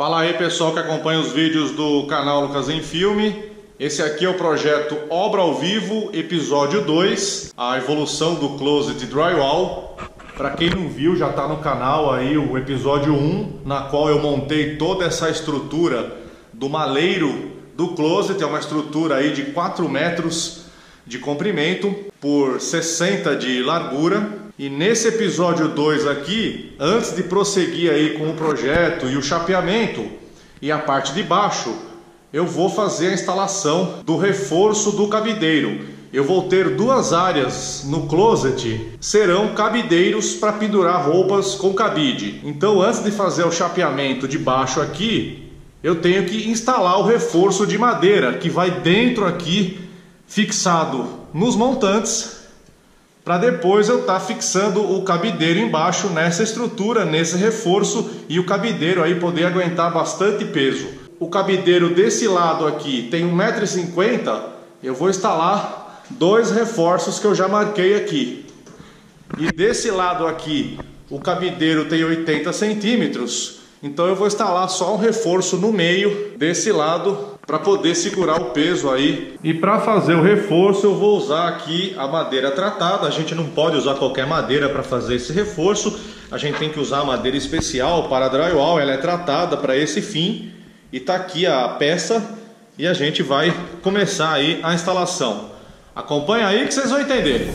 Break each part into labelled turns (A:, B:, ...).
A: Fala aí pessoal que acompanha os vídeos do canal Lucas em Filme. Esse aqui é o projeto Obra ao Vivo, episódio 2, a evolução do Closet Drywall. Para quem não viu, já está no canal aí o episódio 1, na qual eu montei toda essa estrutura do maleiro do closet. É uma estrutura aí de 4 metros de comprimento por 60 de largura. E nesse episódio 2 aqui, antes de prosseguir aí com o projeto e o chapeamento e a parte de baixo, eu vou fazer a instalação do reforço do cabideiro. Eu vou ter 2 áreas no closet, serão cabideiros para pendurar roupas com cabide. Então, antes de fazer o chapeamento de baixo aqui, eu tenho que instalar o reforço de madeira que vai dentro aqui, fixado nos montantes, para depois eu estar fixando o cabideiro embaixo nessa estrutura, nesse reforço, e o cabideiro aí poder aguentar bastante peso. O cabideiro desse lado aqui tem 1,50 m, eu vou instalar 2 reforços que eu já marquei aqui. E desse lado aqui o cabideiro tem 80 centímetros, então eu vou instalar só um reforço no meio desse lado para poder segurar o peso aí. E para fazer o reforço eu vou usar aqui a madeira tratada. A gente não pode usar qualquer madeira para fazer esse reforço. A gente tem que usar madeira especial para drywall, ela é tratada para esse fim. E tá aqui a peça e a gente vai começar aí a instalação. Acompanha aí que vocês vão entender.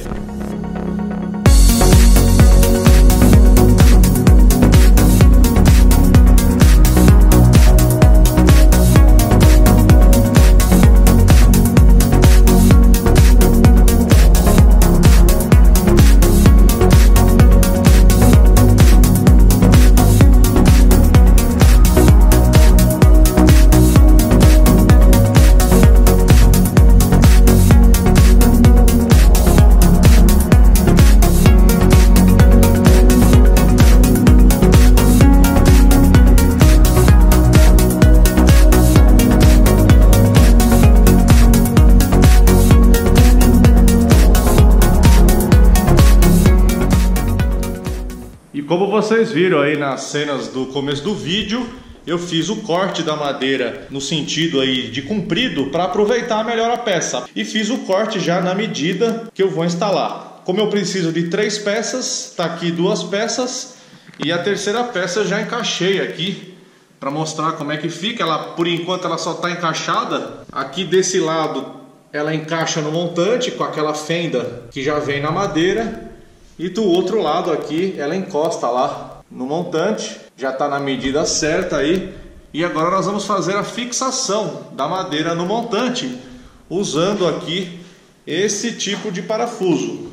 A: Como vocês viram aí nas cenas do começo do vídeo, eu fiz o corte da madeira no sentido aí de comprido para aproveitar melhor a peça. E fiz o corte já na medida que eu vou instalar. Como eu preciso de 3 peças, tá aqui 2 peças e a terceira peça eu já encaixei aqui para mostrar como é que fica. Ela, por enquanto, ela só está encaixada. Aqui desse lado ela encaixa no montante com aquela fenda que já vem na madeira. E do outro lado aqui ela encosta lá no montante, já está na medida certa aí. E agora nós vamos fazer a fixação da madeira no montante, usando aqui esse tipo de parafuso.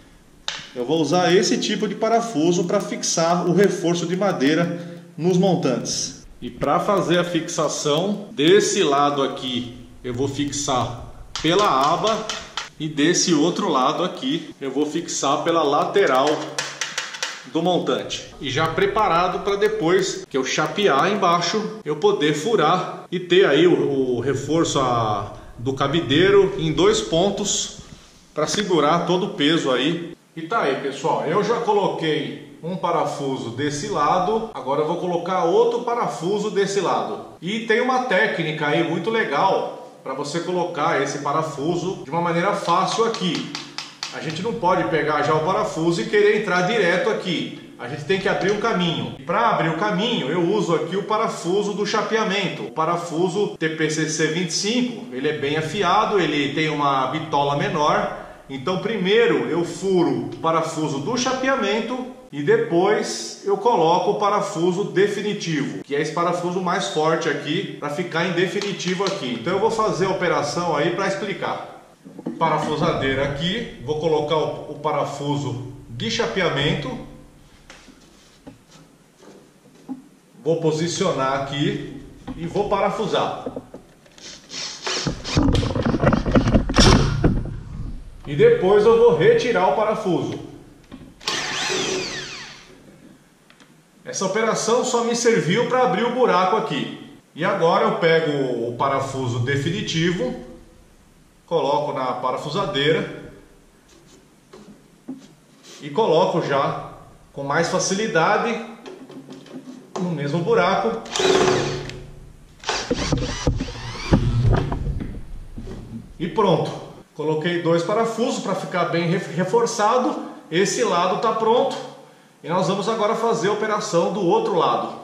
A: Eu vou usar esse tipo de parafuso para fixar o reforço de madeira nos montantes. E para fazer a fixação desse lado aqui, eu vou fixar pela aba. E desse outro lado aqui eu vou fixar pela lateral do montante. E já preparado para depois que eu chapear embaixo, eu poder furar e ter aí o reforço do cabideiro em 2 pontos para segurar todo o peso aí. E tá aí pessoal, eu já coloquei um parafuso desse lado, agora eu vou colocar outro parafuso desse lado. E tem uma técnica aí muito legal para você colocar esse parafuso de uma maneira fácil aqui. A gente não pode pegar já o parafuso e querer entrar direto aqui. A gente tem que abrir um caminho. Para abrir o caminho, eu uso aqui o parafuso do chapeamento. O parafuso TPCC 25, ele é bem afiado, ele tem uma bitola menor. Então primeiro eu furo o parafuso do chapeamento e depois eu coloco o parafuso definitivo, que é esse parafuso mais forte aqui, para ficar em definitivo aqui. Então eu vou fazer a operação aí para explicar. Parafusadeira aqui, vou colocar o parafuso de chapeamento. Vou posicionar aqui e vou parafusar. E depois eu vou retirar o parafuso. Essa operação só me serviu para abrir o buraco aqui. E agora eu pego o parafuso definitivo, coloco na parafusadeira e coloco já com mais facilidade no mesmo buraco E pronto, coloquei 2 parafusos para ficar bem reforçado. Esse lado está pronto e nós vamos agora fazer a operação do outro lado.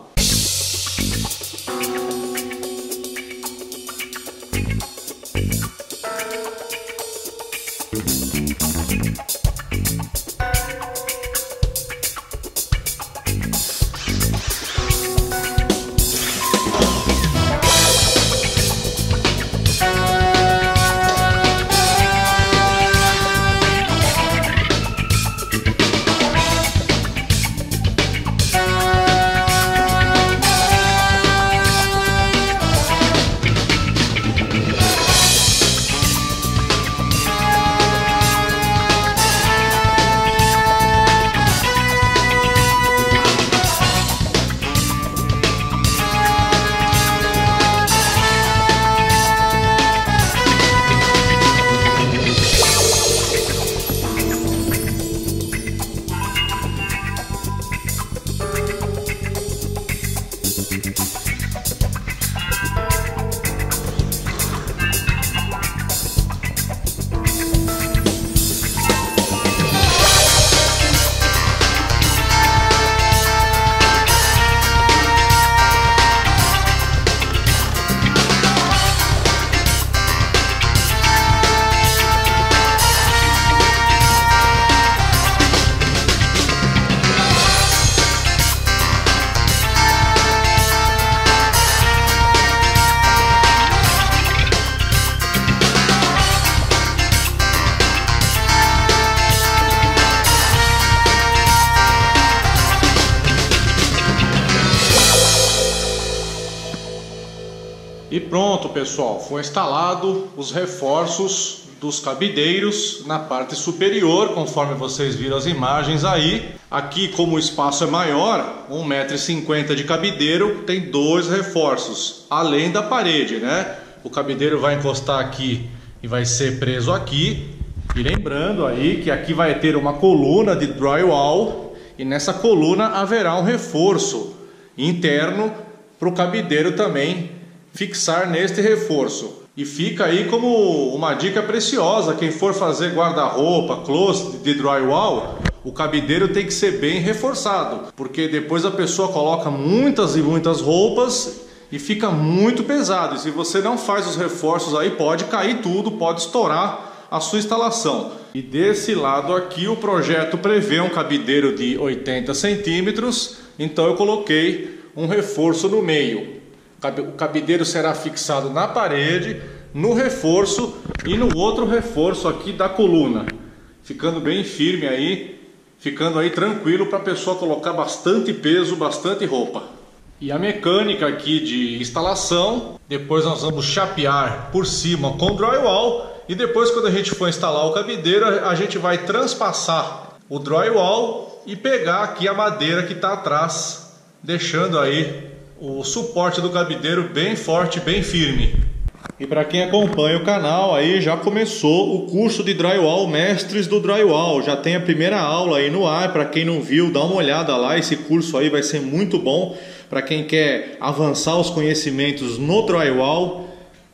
A: E pronto, pessoal, foi instalado os reforços dos cabideiros na parte superior, conforme vocês viram as imagens aí. Aqui, como o espaço é maior, 1,50 m de cabideiro, tem 2 reforços, além da parede, né? O cabideiro vai encostar aqui e vai ser preso aqui. E lembrando aí que aqui vai ter uma coluna de drywall e nessa coluna haverá um reforço interno para o cabideiro também fixar neste reforço. E fica aí como uma dica preciosa: quem for fazer guarda-roupa, closet de drywall, o cabideiro tem que ser bem reforçado, porque depois a pessoa coloca muitas e muitas roupas e fica muito pesado, e se você não faz os reforços aí, pode cair tudo, pode estourar a sua instalação. E desse lado aqui o projeto prevê um cabideiro de 80 centímetros, então eu coloquei um reforço no meio. O cabideiro será fixado na parede, no reforço e no outro reforço aqui da coluna, ficando bem firme aí, ficando aí tranquilo para a pessoa colocar bastante peso, bastante roupa. E a mecânica aqui de instalação, depois nós vamos chapear por cima com drywall e depois, quando a gente for instalar o cabideiro, a gente vai transpassar o drywall e pegar aqui a madeira que está atrás, deixando aí o suporte do cabideiro bem forte, bem firme. E para quem acompanha o canal, aí já começou o curso de drywall Mestres do Drywall. Já tem a primeira aula aí no ar. Para quem não viu, dá uma olhada lá. Esse curso aí vai ser muito bom para quem quer avançar os conhecimentos no drywall.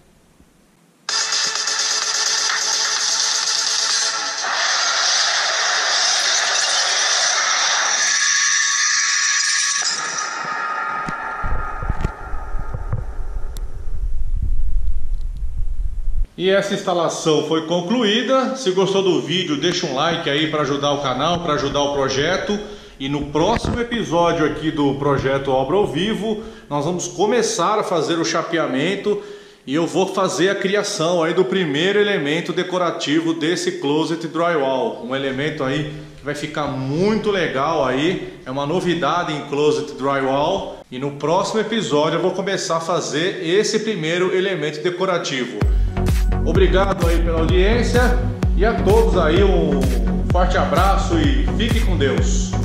A: E essa instalação foi concluída. Se gostou do vídeo, deixa um like aí para ajudar o canal, para ajudar o projeto. E no próximo episódio aqui do projeto Obra ao Vivo, nós vamos começar a fazer o chapeamento e eu vou fazer a criação aí do primeiro elemento decorativo desse closet drywall. Um elemento aí que vai ficar muito legal aí, é uma novidade em closet drywall. E no próximo episódio eu vou começar a fazer esse primeiro elemento decorativo. Obrigado aí pela audiência e a todos aí um forte abraço e fique com Deus.